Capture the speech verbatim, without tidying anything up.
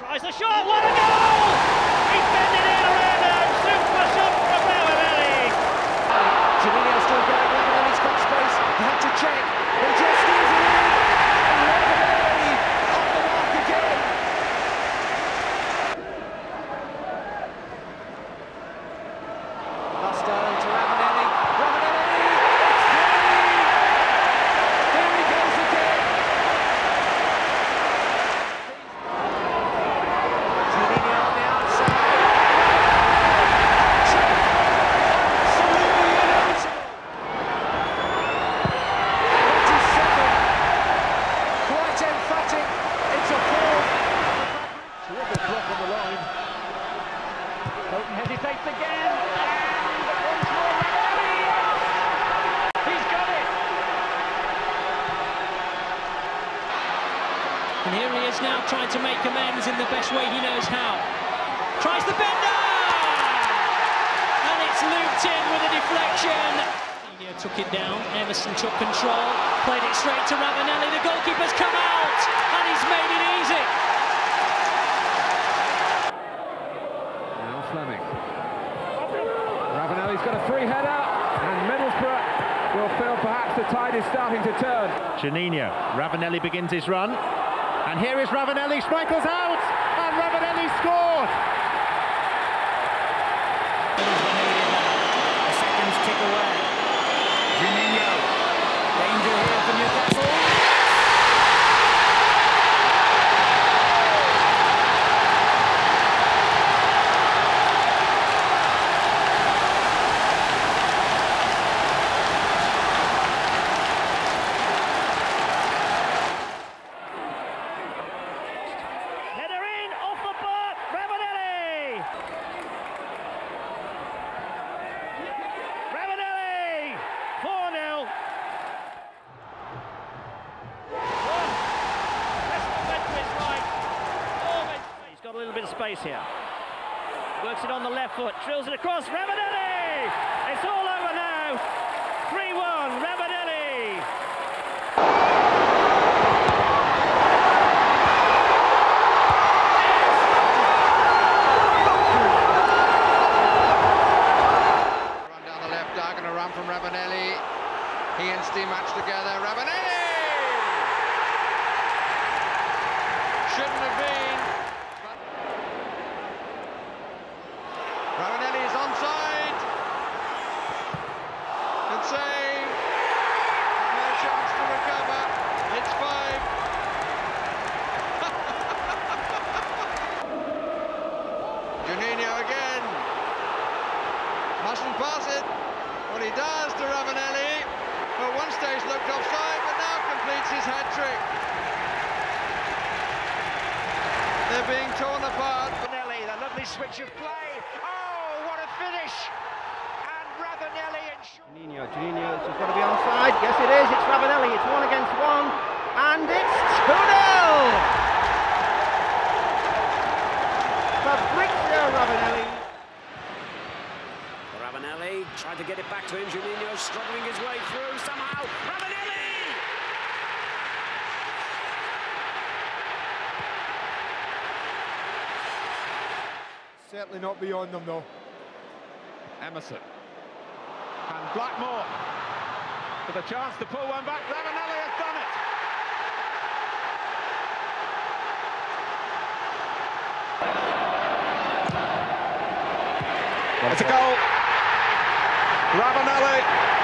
Tries the shot, what a goal! He's bending it around and super shot from Ravanelli! Juninho still going, Ravanelli's got space, he had to check, and just steals it in! And Ravanelli on the mark again! Luster to Ravanelli, Ravanelli! It's three! Here he goes again! Juninho on the outside. Absolutely inevitable. twenty-seven. Quite emphatic. It's a four. Terrific block on the line. Bolton hesitates again. And once more Ravanelli. He's got it. And here he is now trying to make amends in the best way he knows how. Tries the bender! And it's looped in with a deflection. Juninho took it down, Emerson took control, played it straight to Ravanelli, the goalkeeper's come out, and he's made it easy. Now Fleming. Ravanelli's got a free header, and Middlesbrough will feel perhaps the tide is starting to turn. Juninho, Ravanelli begins his run, and here is Ravanelli, Schmeichel's out, and Ravanelli scored! The seconds tick away. Juninho. Danger here for Newcastle. Header in, off the bar, Ravanelli! Ravanelli! four nil. One. Preston went to his right. Forward. He's got a little bit of space here. Works it on the left foot, drills it across, Ravanelli! It's all over now. three one, Ravanelli! Run down the left diagonal, run from Ravanelli. He and Steve match together. Ravanelli! Shouldn't have been. Ravanelli is onside. Good save. No chance to recover. It's five. Juninho again. Mustn't pass it. What he does to Ravanelli. At one stage looked offside, but now completes his hat-trick. They're being torn apart. Ravanelli, the lovely switch of play. Oh, what a finish! And Ravanelli and Juninho, Juninho, this has got to be onside. Yes, it is. It's Ravanelli. It's one against one. And it's two nil! Fabrizio Ravanelli. Ravanelli tried to get it back to him. Juninho struggling his way through somehow. Ravanelli! Certainly not beyond them, though. Emerson. And Blackmore with a chance to pull one back. Ravanelli has done it. It's a goal. Ravanelli